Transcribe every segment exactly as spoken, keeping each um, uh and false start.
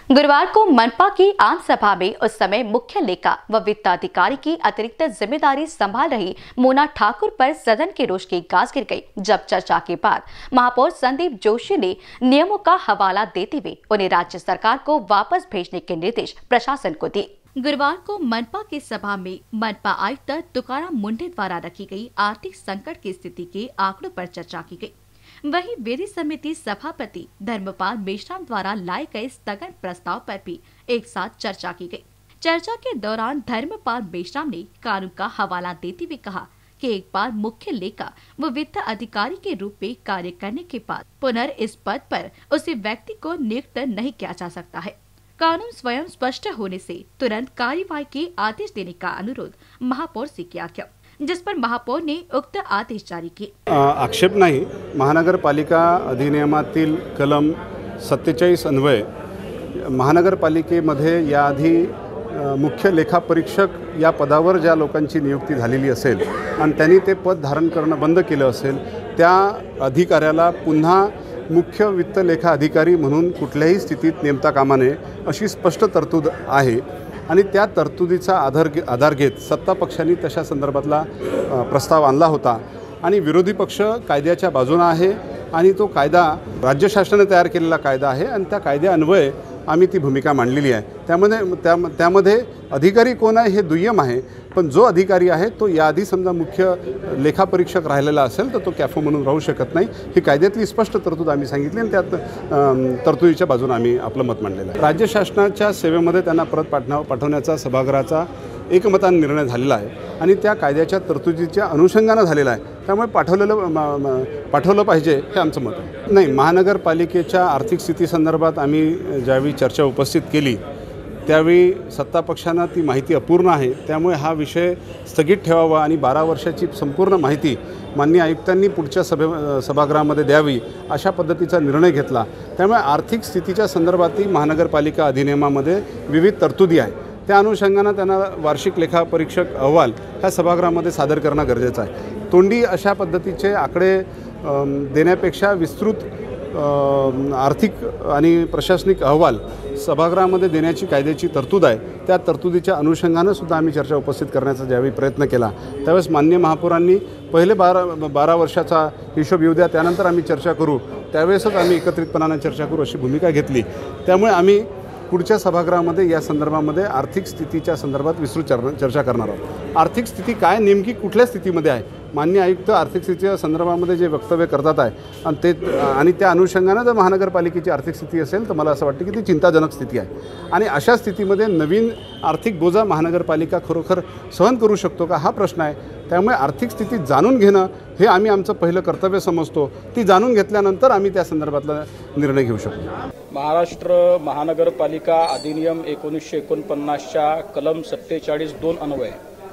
गुरुवार को मनपा की आम सभा में उस समय मुख्य लेखा व वित्त अधिकारी की अतिरिक्त जिम्मेदारी संभाल रही मोना ठाकुर पर सदन के रोष की गाज गिर गई, जब चर्चा के बाद महापौर संदीप जोशी ने नियमों का हवाला देते हुए उन्हें राज्य सरकार को वापस भेजने के निर्देश प्रशासन को दिए। गुरुवार को मनपा की सभा में मनपा आयुक्त तुकाराम मुंडे द्वारा रखी गई आर्थिक संकट की स्थिति के आंकड़ों पर चर्चा की गई। वहीं विधि समिति सभापति धर्मपाल मेश्राम द्वारा लाए गए स्थगन प्रस्ताव पर भी एक साथ चर्चा की गई। चर्चा के दौरान धर्मपाल मेश्राम ने कानून का हवाला देते हुए कहा कि एक बार मुख्य लेखा व वित्त अधिकारी के रूप में कार्य करने के बाद पुनः इस पद पर उसी व्यक्ति को नियुक्त नहीं किया जा सकता है। कानून स्वयं स्पष्ट होने से तुरंत कार्यवाही के आदेश देने का अनुरोध महापौर से किया गया, जिस पर महापौर ने उक्त आदेश जारी किए। आक्षेप नाही, महानगरपालिका अधिनियमातील कलम सत्तेचाळीस अन्वये महानगरपालिकेमध्ये याआधी मुख्य लेखापरीक्षक या पदावर ज्या लोकांची नियुक्ती झालेली असेल आणि त्यांनी ते पद धारण करणं बंद केलं असेल, त्या अधिकाऱ्याला पुन्हा मुख्य वित्त लेखा अधिकारी म्हणून कुठल्याही स्थितीत नेमता कामा नये अशी स्पष्ट तरतूद आहे आणि त्या तरतुदीचा आधार आधार घेत सत्ता पक्षांनी तशा संदर्भातला प्रस्ताव आणला होता आणि विरोधी पक्ष कायद्याच्या बाजूने आहे आणि तो कायदा राज्य शासनाने तयार केलेला कायदा आहे आणि त्या कायद्यान्वये आम्ही ती भूमिका मांडलेली आहे। त्यामध्ये त्या त्यामध्ये अधिकारी कोण आहे हे दुय्यम आहे, पण जो अधिकारी आहे तो याआधी समजा मुख्य लेखापरीक्षक राहिलेला असेल तर तो कॅफो म्हणून राहू शकत नाही। ही कायद्यातली स्पष्ट तरतूद आम्ही सांगितली आणि त्यात तरतुदीच्या बाजूने आम्ही आपलं मत मांडलेलं आहे। राज्य शासनाच्या सेवेमध्ये त्यांना परत पाठव पाठवण्याचा सभागृहाचा एकमताने निर्णय झालेला आहे आणि त्या कायद्याच्या तरतुदीच्या अनुषंगाने झालेला आहे, त्यामुळे पाठवलेलं पाठवलं पाहिजे हे आमचं मत आहे। नाही, महानगरपालिकेच्या आर्थिक स्थिती संदर्भात आम्ही ज्यावेळी चर्चा उपस्थित केली त्यावेळी सत्ता पक्षांना ती माहिती अपूर्ण आहे, त्यामुळे हा विषय स्थगित ठेवावा आणि बारा वर्षाची संपूर्ण माहिती माननीय आयुक्तांनी पुढच्या सभे सभागृहामध्ये द्यावी अशा पद्धतीचा निर्णय घेतला। त्यामुळे आर्थिक स्थितीच्या संदर्भातही महानगरपालिका अधिनियमामध्ये विविध तरतुदी आहे, त्या अनुषंगाने त्यांना वार्षिक लेखापरीक्षक अहवाल ह्या सभागृहामध्ये सादर करणं गरजेचं आहे। तोंडी अशा पद्धतीचे आकडे देण्यापेक्षा विस्तृत आर्थिक आणि प्रशासनिक अहवाल सभागृहामध्ये देण्याची कायद्याची तरतूद आहे, त्या तरतुदीच्या अनुषंगाने सुद्धा आम्ही चर्चा उपस्थित करण्याचा ज्यावेळी प्रयत्न केला त्यावेळेस माननीय महापौरांनी पहिले बारा बारा वर्षाचा हिशोब येऊ द्या, त्यानंतर आम्ही चर्चा करू, त्यावेळेसच आम्ही एकत्रितपणाने चर्चा करू अशी भूमिका घेतली। त्यामुळे आम्ही पुढच्या सभागृहामध्ये या संदर्भामध्ये आर्थिक स्थितीच्या संदर्भात विस्तृत चर्चा करणार आहोत। आर्थिक स्थिती काय नेमकी कुठल्या स्थितीमध्ये आहे, माननीय आयुक्त आर्थिक स्थितीच्या संदर्भामध्ये जे वक्तव्य करतात आहे आणि ते आणि त्या अनुषंगाने जर महानगरपालिकेची आर्थिक स्थिती असेल तर मला असं वाटतं की ती चिंताजनक स्थिती आहे आणि अशा स्थितीमध्ये नवीन आर्थिक बोजा महानगरपालिका खरोखर सहन करू शकतो का हा प्रश्न आहे। त्यामुळे आर्थिक स्थिती जाणून घेणं हे आम्ही आमचं पहिलं कर्तव्य समजतो, ती जाणून घेतल्यानंतर आम्ही त्या संदर्भातला निर्णय घेऊ शकतो। महाराष्ट्र महानगरपालिका अधिनियम एकोणीसशे एकोणपन्नासच्या कलम सत्तेचाळीस दोन अन्वये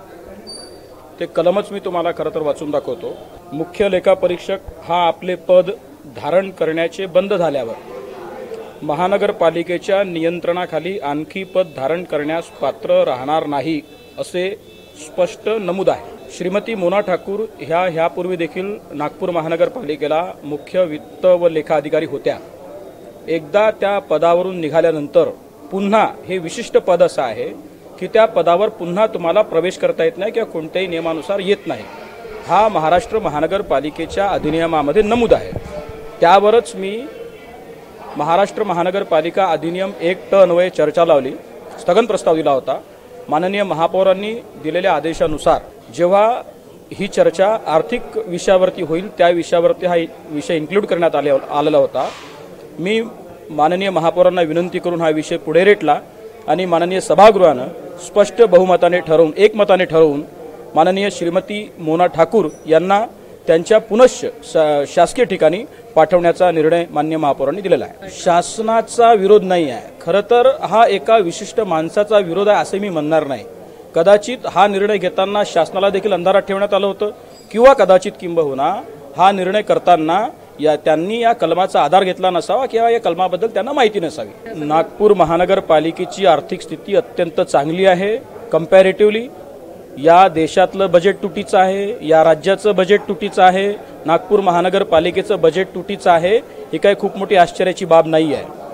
ते कलमच मी तुम्हाला खरं तर वाचून दाखवतो। मुख्य लेखापरीक्षक हा आपले पद धारण करण्याचे बंद झाल्यावर महानगरपालिकेच्या नियंत्रणाखाली आणखी पद धारण करण्यास पात्र राहणार नाही असे स्पष्ट नमूद आहे। श्रीमती मोना ठाकूर ह्या ह्यापूर्वी देखील नागपूर महानगरपालिकेला मुख्य वित्त व लेखा अधिकारी होत्या। एकदा त्या पदावरून निघाल्यानंतर पुन्हा हे विशिष्ट पद असं आहे की त्या पदावर पुन्हा तुम्हाला प्रवेश करता येत नाही किंवा कोणत्याही नियमानुसार येत नाही, हा महाराष्ट्र महानगरपालिकेच्या अधिनियमामध्ये नमूद आहे। त्यावरच मी महाराष्ट्र महानगरपालिका अधिनियम एक ट अन्वये चर्चा लावली, स्थगन प्रस्ताव दिला होता। माननीय महापौरांनी दिलेल्या आदेशानुसार जेव्हा ही चर्चा आर्थिक विषयावरती होईल त्या विषयावरती हा विषय इन्क्लूड करण्यात आले आलेला होता। मी माननीय महापौरांना विनंती करून हा विषय पुढे रेटला आणि माननीय सभागृहानं स्पष्ट बहुमताने ठरवून एकमताने ठरवून माननीय श्रीमती मोना ठाकूर यांना त्यांच्या पुनश्च शासकीय ठिकाणी पाठवण्याचा निर्णय माननीय महापौरांनी दिलेला आहे। शासनाचा विरोध नाही आहे, खरं तर हा एका विशिष्ट माणसाचा विरोध आहे असे मी म्हणणार नाही। कदाचित हा निर्णय घेताना शासनाला देखील अंधारात ठेवण्यात आलं होतं किंवा कदाचित किंबहुना हा निर्णय करताना या त्यांनी या कलमाचा आधार घेतला नसावा किंवा या कलमाबद्दल त्यांना माहिती नसावी। नागपूर महानगरपालिकेची आर्थिक स्थिती अत्यंत चांगली आहे। कंपॅरेटिव्हली या देशातलं बजेट तुटीचं आहे, या राज्याचं बजेट तुटीचं आहे, नागपूर महानगरपालिकेचं बजेट तुटीचं आहे, ही काही खूप मोठी आश्चर्याची बाब नाही आहे।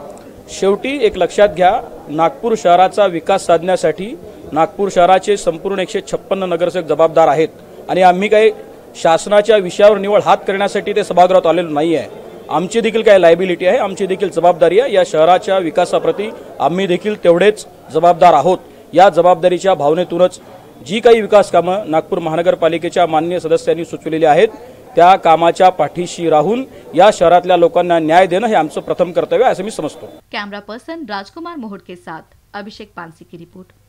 शेवटी एक लक्षात घ्या, नागपूर शहराचा विकास साधण्यासाठी नागपूर शहराचे संपूर्ण एकशे छप्पन्न नगरसेवक जबाबदार आहेत आणि आम्ही काही शासनाच्या विषयावर निवड हात करण्यासाठी ते सभागृहात आलेलो नाही आहे. आमची देखील काही लायबिलिटी आहे, आमची देखील जबाबदारी आहे. या शहराच्या विकासाप्रती आम्ही देखील तेवढेच जबाबदार आहोत. या जबाबदारीच्या भावनेतूनच जी काही विकास कामं नागपूर महानगरपालिकेच्या माननीय सदस्यांनी सुचवलेली आहेत त्या कामाच्या पाठीशी राहून या शहरातल्या लोकांना न्याय देणं हे आमचं प्रथम कर्तव्य आहे असं मी समजतो. कैमरा पर्सन राजकुमार मोहट के साथ अभिषेक पानसी की रिपोर्ट.